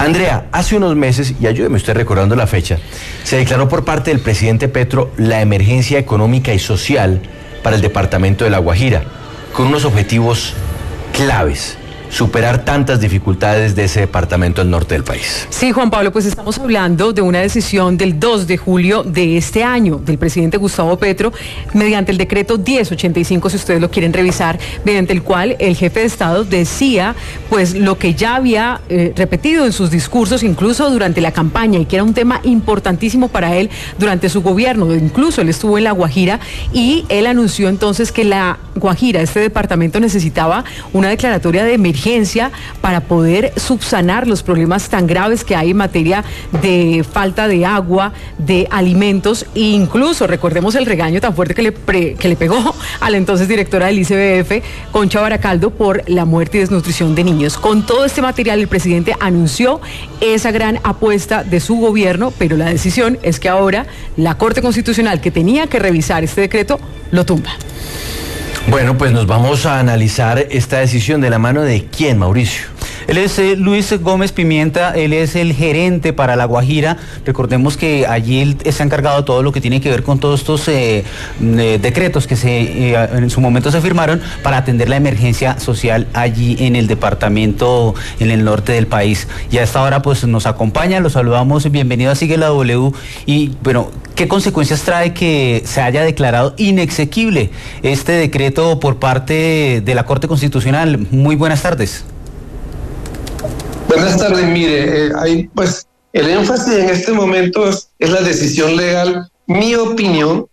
Andrea, hace unos meses, y ayúdeme usted recordando la fecha, se declaró por parte del presidente Petro la emergencia económica y social para el departamento de La Guajira, con unos objetivos claves: superar tantas dificultades de ese departamento al norte del país. Sí, Juan Pablo, pues estamos hablando de una decisión del 2 de julio de este año del presidente Gustavo Petro, mediante el decreto 1085, si ustedes lo quieren revisar, mediante el cual el jefe de Estado decía pues lo que ya había repetido en sus discursos, incluso durante la campaña, y que era un tema importantísimo para él durante su gobierno. Incluso él estuvo en La Guajira y él anunció entonces que La Guajira, este departamento, necesitaba una declaratoria de emergencia para poder subsanar los problemas tan graves que hay en materia de falta de agua, de alimentos, e incluso recordemos el regaño tan fuerte que le pegó a la entonces directora del ICBF, Concha Baracaldo, por la muerte y desnutrición de niños. Con todo este material, el presidente anunció esa gran apuesta de su gobierno, pero la decisión es que ahora la Corte Constitucional, que tenía que revisar este decreto, lo tumba. Bueno, pues nos vamos a analizar esta decisión de la mano de ¿quién, Mauricio? Él es Luis Gómez Pimienta, él es el gerente para La Guajira. Recordemos que allí él está encargado de todo lo que tiene que ver con todos estos decretos que en su momento se firmaron para atender la emergencia social allí en el departamento, en el norte del país. Y a esta hora pues nos acompaña, lo saludamos, bienvenido a Sigue la W. Y bueno, ¿qué consecuencias trae que se haya declarado inexequible este decreto por parte de la Corte Constitucional? Muy buenas tardes. Buenas tardes, mire, pues el énfasis en este momento es la decisión legal. Mi opinión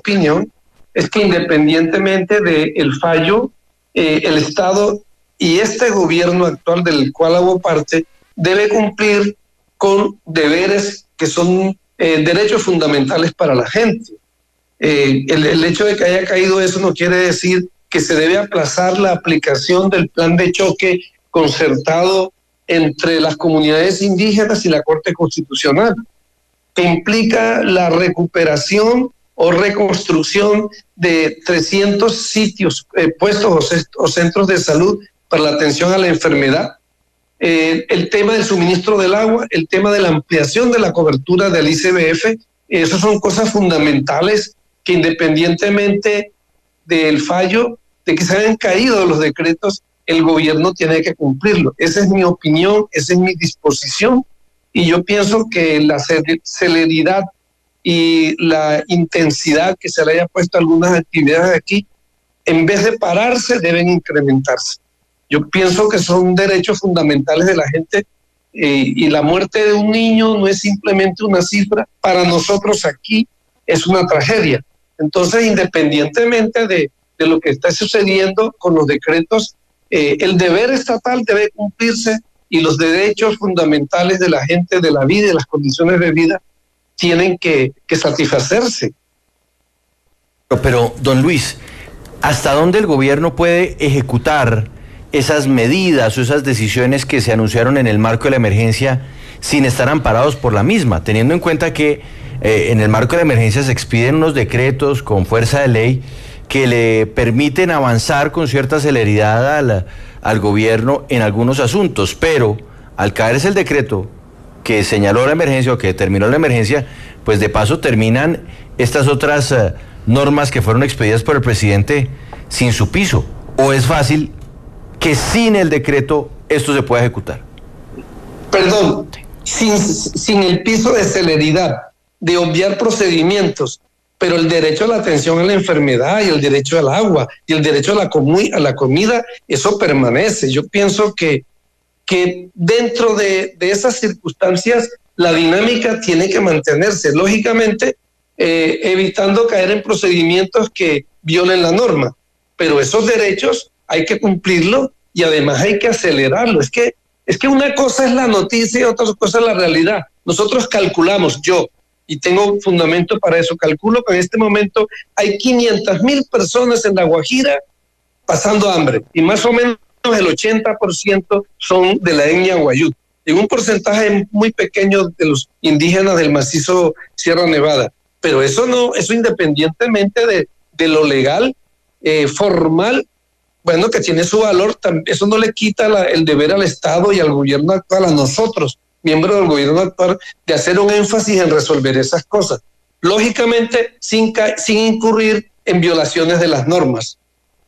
es que independientemente del fallo, el Estado y este gobierno actual del cual hago parte debe cumplir con deberes que son derechos fundamentales para la gente. El hecho de que haya caído eso no quiere decir que se debe aplazar la aplicación del plan de choque concertado entre las comunidades indígenas y la Corte Constitucional, que implica la recuperación o reconstrucción de 300 sitios, puestos o centros de salud para la atención a la enfermedad, el tema del suministro del agua, el tema de la ampliación de la cobertura del ICBF. Esas son cosas fundamentales que, independientemente del fallo, de que se hayan caído los decretos, el gobierno tiene que cumplirlo. Esa es mi opinión, esa es mi disposición, y yo pienso que la celeridad y la intensidad que se le haya puesto a algunas actividades aquí, en vez de pararse, deben incrementarse. Yo pienso que son derechos fundamentales de la gente, y la muerte de un niño no es simplemente una cifra, para nosotros aquí es una tragedia. Entonces, independientemente de lo que está sucediendo con los decretos, el deber estatal debe cumplirse, y los derechos fundamentales de la gente, de la vida y de las condiciones de vida, tienen que satisfacerse. Pero, don Luis, ¿hasta dónde el gobierno puede ejecutar esas medidas o esas decisiones que se anunciaron en el marco de la emergencia sin estar amparados por la misma, teniendo en cuenta que en el marco de la emergencia se expiden unos decretos con fuerza de ley que le permiten avanzar con cierta celeridad al gobierno en algunos asuntos, pero al caerse el decreto que señaló la emergencia o que determinó la emergencia, pues de paso terminan estas otras normas que fueron expedidas por el presidente sin su piso? ¿O es fácil que sin el decreto esto se pueda ejecutar? Perdón, sin el piso de celeridad, de obviar procedimientos, pero el derecho a la atención a la enfermedad y el derecho al agua y el derecho a la comida, eso permanece. Yo pienso que dentro de esas circunstancias la dinámica tiene que mantenerse, lógicamente evitando caer en procedimientos que violen la norma, pero esos derechos hay que cumplirlos y además hay que acelerarlo. Es que una cosa es la noticia y otra cosa es la realidad. Nosotros calculamos, y tengo fundamento para eso, calculo que en este momento hay 500,000 personas en La Guajira pasando hambre, y más o menos el 80% son de la etnia Guayú, y un porcentaje muy pequeño de los indígenas del macizo Sierra Nevada. Pero eso independientemente de lo legal, formal, bueno, que tiene su valor, eso no le quita el deber al Estado y al gobierno actual, a nosotros, miembros del gobierno actual, de hacer un énfasis en resolver esas cosas. Lógicamente, sin incurrir en violaciones de las normas.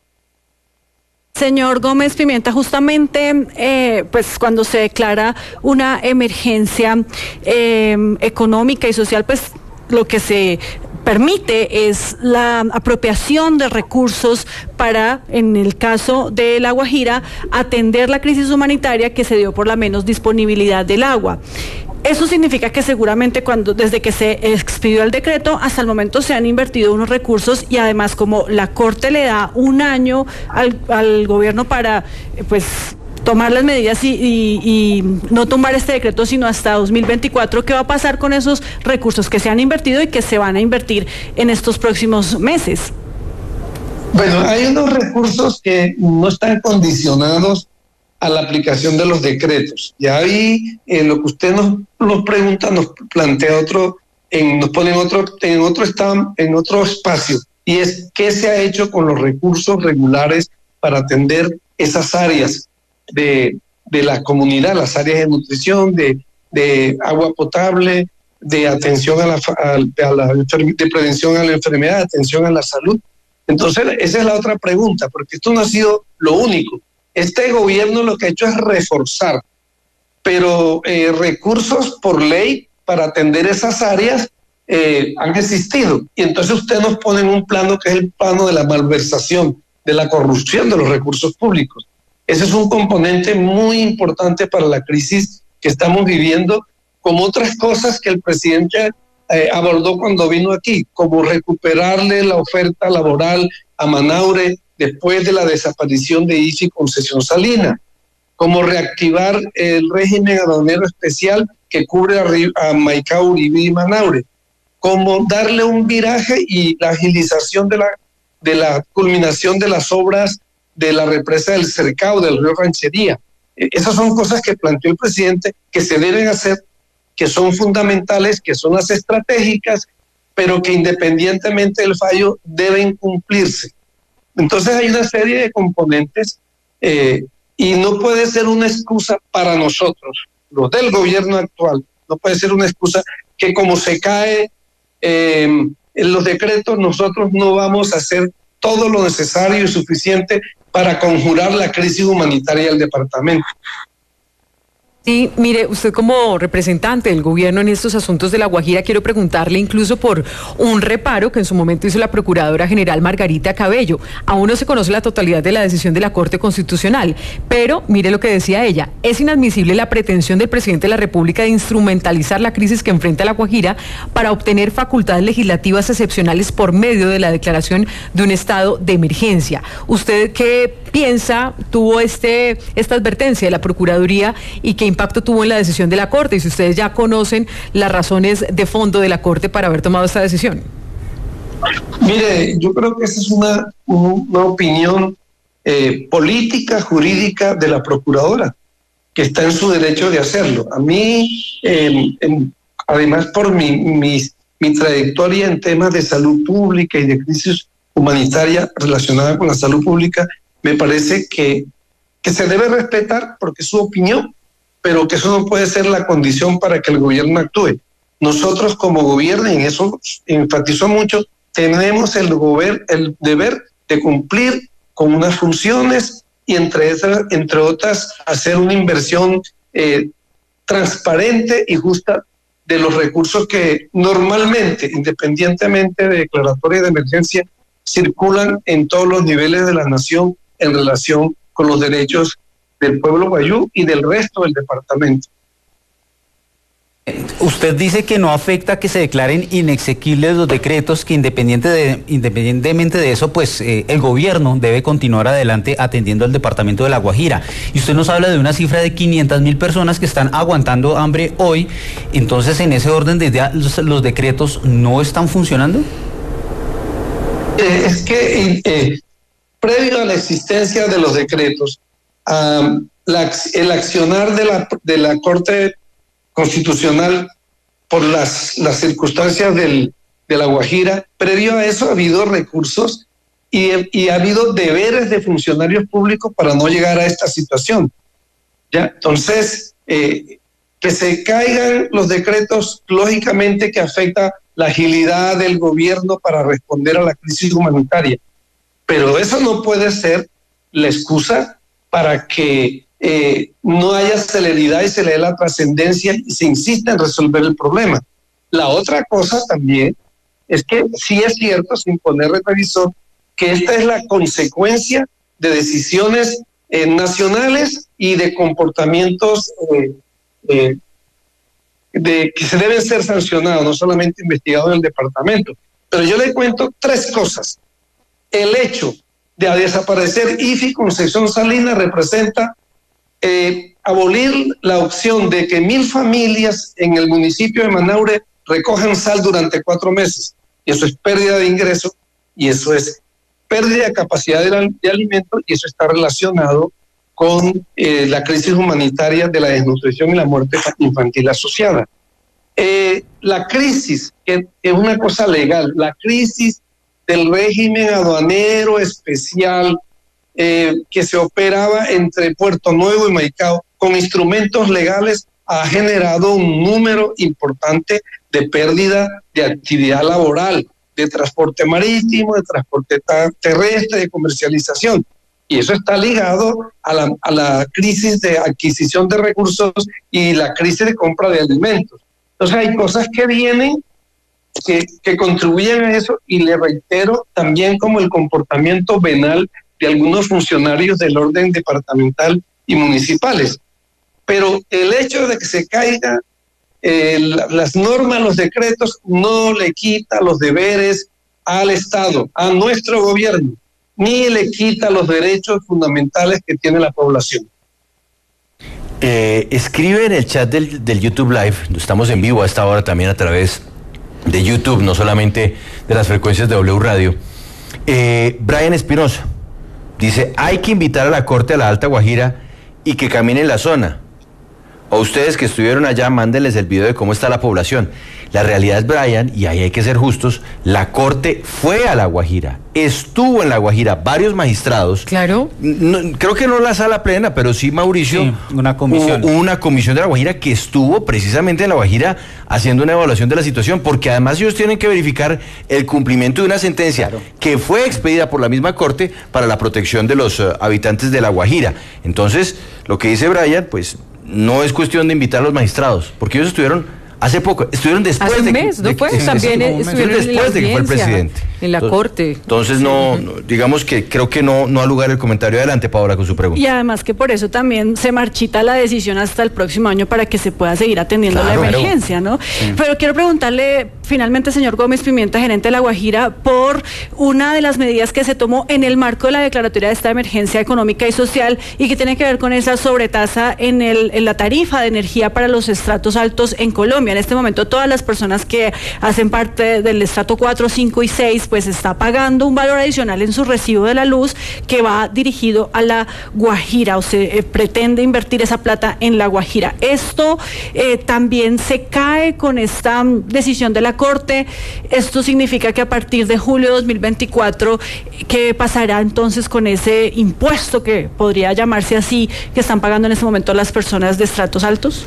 Señor Gómez Pimienta, justamente pues cuando se declara una emergencia económica y social, pues lo que se permite es la apropiación de recursos para, en el caso de La Guajira, atender la crisis humanitaria que se dio por la menos disponibilidad del agua. Eso significa que seguramente desde que se expidió el decreto hasta el momento se han invertido unos recursos, y además como la Corte le da un año al gobierno para pues tomar las medidas y no tumbar este decreto sino hasta 2024, ¿qué va a pasar con esos recursos que se han invertido y que se van a invertir en estos próximos meses? Bueno, hay unos recursos que no están condicionados a la aplicación de los decretos. Y ahí lo que usted nos pregunta nos plantea nos pone en otro espacio, y es qué se ha hecho con los recursos regulares para atender esas áreas de la comunidad, las áreas de nutrición, de agua potable, de atención de prevención a la enfermedad, atención a la salud. Entonces, esa es la otra pregunta, porque esto no ha sido lo único. Este gobierno lo que ha hecho es reforzar, pero recursos por ley para atender esas áreas han existido. Y entonces usted nos pone en un plano que es el plano de la malversación, de la corrupción de los recursos públicos. Ese es un componente muy importante para la crisis que estamos viviendo, como otras cosas que el presidente abordó cuando vino aquí, como recuperarle la oferta laboral a Manaure después de la desaparición de IFI Concesión Salina, como reactivar el régimen aduanero especial que cubre a Maicao, Uribe y Manaure, como darle un viraje y la agilización de la culminación de las obras de la represa del Cercado, del río Ranchería. Esas son cosas que planteó el presidente que se deben hacer, que son fundamentales, que son las estratégicas, pero que independientemente del fallo deben cumplirse. Entonces hay una serie de componentes y no puede ser una excusa para nosotros, los del gobierno actual, no puede ser una excusa que como se cae en los decretos, nosotros no vamos a hacer todo lo necesario y suficiente para conjurar la crisis humanitaria del departamento. Sí, mire, usted como representante del gobierno en estos asuntos de La Guajira, quiero preguntarle incluso por un reparo que en su momento hizo la Procuradora General Margarita Cabello. Aún no se conoce la totalidad de la decisión de la Corte Constitucional, pero mire lo que decía ella: es inadmisible la pretensión del presidente de la República de instrumentalizar la crisis que enfrenta La Guajira para obtener facultades legislativas excepcionales por medio de la declaración de un estado de emergencia. ¿Usted qué piensa? ¿Tuvo esta advertencia de la Procuraduría y qué impacto tuvo en la decisión de la Corte? Y si ustedes ya conocen las razones de fondo de la Corte para haber tomado esta decisión. Mire, yo creo que esa es una opinión política, jurídica de la Procuradora, que está en su derecho de hacerlo. A mí, además por mi trayectoria en temas de salud pública y de crisis humanitaria relacionada con la salud pública, me parece que se debe respetar porque es su opinión, pero que eso no puede ser la condición para que el gobierno actúe. Nosotros como gobierno, y en eso enfatizó mucho, tenemos el deber de cumplir con unas funciones y entre otras hacer una inversión transparente y justa de los recursos que normalmente, independientemente de declaratoria de emergencia, circulan en todos los niveles de la nación en relación con los derechos del pueblo guayú y del resto del departamento. Usted dice que no afecta que se declaren inexequibles los decretos, que independientemente de eso, pues el gobierno debe continuar adelante atendiendo al departamento de La Guajira. Y usted nos habla de una cifra de 500.000 personas que están aguantando hambre hoy. Entonces, en ese orden de ideas, ¿los decretos no están funcionando? Es que previo a la existencia de los decretos, el accionar de la Corte Constitucional por las circunstancias de La Guajira, previo a eso ha habido recursos y ha habido deberes de funcionarios públicos para no llegar a esta situación. ¿Ya? Entonces, Que se caigan los decretos, lógicamente que afecta la agilidad del gobierno para responder a la crisis humanitaria. Pero eso no puede ser la excusa para que no haya celeridad y se le dé la trascendencia y se insista en resolver el problema. La otra cosa también es que sí es cierto, sin poner retrovisor, que esta es la consecuencia de decisiones nacionales y de comportamientos que se deben ser sancionados, no solamente investigados en el departamento. Pero yo le cuento 3 cosas. El hecho de desaparecer IFI Concepción Salinas representa abolir la opción de que 1,000 familias en el municipio de Manaure recojan sal durante 4 meses. Y eso es pérdida de ingresos, y eso es pérdida de capacidad de alimento, y eso está relacionado con la crisis humanitaria de la desnutrición y la muerte infantil asociada. La crisis, que es una cosa legal, la crisis del régimen aduanero especial que se operaba entre Puerto Nuevo y Maicao con instrumentos legales, ha generado un número importante de pérdida de actividad laboral, de transporte marítimo, de transporte terrestre, de comercialización. Y eso está ligado a la crisis de adquisición de recursos y la crisis de compra de alimentos. Entonces hay cosas que vienen que contribuyen a eso, y le reitero también como el comportamiento venal de algunos funcionarios del orden departamental y municipales. Pero el hecho de que se caigan las normas, los decretos, no le quita los deberes al Estado, a nuestro gobierno, ni le quita los derechos fundamentales que tiene la población. Escribe en el chat del YouTube Live, estamos en vivo a esta hora también a través de YouTube, no solamente de las frecuencias de W Radio. Brian Espinosa dice: hay que invitar a la Corte a la Alta Guajira y que camine en la zona. O ustedes que estuvieron allá, mándenles el video de cómo está la población. La realidad es, Brian, y ahí hay que ser justos, la Corte fue a La Guajira, estuvo en La Guajira, varios magistrados. Claro. Creo que no la sala plena, pero sí, Mauricio. Sí, una comisión. Una comisión de La Guajira que estuvo precisamente en La Guajira haciendo una evaluación de la situación, porque además ellos tienen que verificar el cumplimiento de una sentencia que fue expedida por la misma Corte para la protección de los habitantes de La Guajira. Entonces, lo que dice Brian, pues no es cuestión de invitar a los magistrados, porque ellos estuvieron hace poco, estuvieron después hace un mes, ¿no fue? También estuvieron después de que fue el presidente. En la Corte. Entonces no, digamos que creo que no ha lugar el comentario. Adelante, Paola, con su pregunta. Y además que por eso también se marchita la decisión hasta el próximo año para que se pueda seguir atendiendo la emergencia, ¿no? Sí. Pero quiero preguntarle finalmente, señor Gómez Pimienta, gerente de La Guajira, por una de las medidas que se tomó en el marco de la declaratoria de esta emergencia económica y social y que tiene que ver con esa sobretasa en la tarifa de energía para los estratos altos en Colombia. En este momento todas las personas que hacen parte del estrato 4, 5 y 6 pues está pagando un valor adicional en su recibo de la luz que va dirigido a La Guajira, o se pretende invertir esa plata en La Guajira. Esto también se cae con esta decisión de la Corte. Esto significa que a partir de julio de 2024, ¿qué pasará entonces con ese impuesto que podría llamarse así, que están pagando en este momento las personas de estratos altos?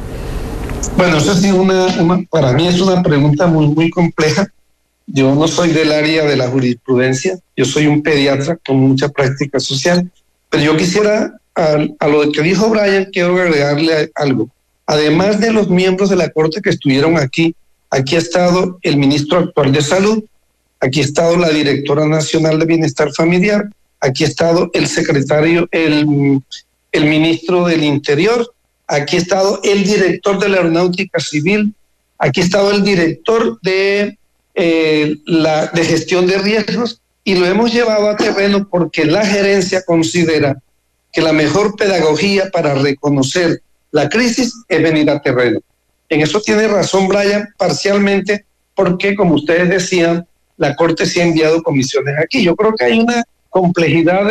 Bueno, eso sí, para mí es una pregunta muy, muy compleja. Yo no soy del área de la jurisprudencia, yo soy un pediatra con mucha práctica social, pero yo quisiera, a lo que dijo Brian, quiero agregarle algo. Además de los miembros de la Corte que estuvieron aquí ha estado el ministro actual de Salud, aquí ha estado la directora nacional de Bienestar Familiar, aquí ha estado el secretario, el ministro del Interior, aquí ha estado el director de la Aeronáutica Civil, aquí ha estado el director de gestión de riesgos, y lo hemos llevado a terreno porque la gerencia considera que la mejor pedagogía para reconocer la crisis es venir a terreno. En eso tiene razón Brian, parcialmente, porque como ustedes decían, la Corte sí ha enviado comisiones aquí. Yo creo que hay una complejidad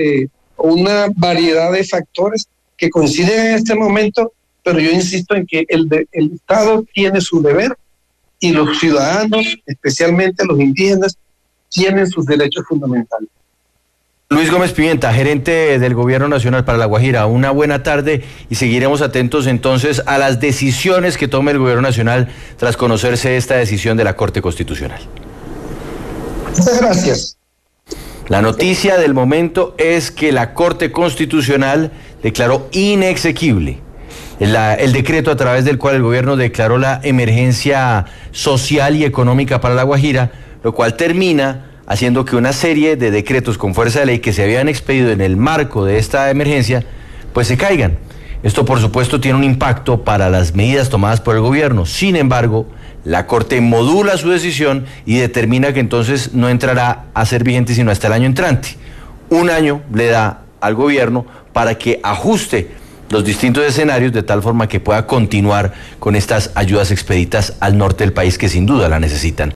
una variedad de factores que coinciden en este momento, pero yo insisto en que el Estado tiene su deber y los ciudadanos, especialmente los indígenas, tienen sus derechos fundamentales. Luis Gómez Pimienta, gerente del Gobierno Nacional para La Guajira, una buena tarde y seguiremos atentos entonces a las decisiones que tome el Gobierno Nacional tras conocerse esta decisión de la Corte Constitucional. Muchas gracias. La noticia del momento es que la Corte Constitucional declaró inexequible el decreto a través del cual el gobierno declaró la emergencia social y económica para La Guajira, lo cual termina haciendo que una serie de decretos con fuerza de ley que se habían expedido en el marco de esta emergencia, pues se caigan. Esto, por supuesto, tiene un impacto para las medidas tomadas por el gobierno. Sin embargo, la Corte modula su decisión y determina que entonces no entrará a ser vigente sino hasta el año entrante. Un año le da al gobierno para que ajuste los distintos escenarios de tal forma que pueda continuar con estas ayudas expeditas al norte del país que sin duda la necesitan.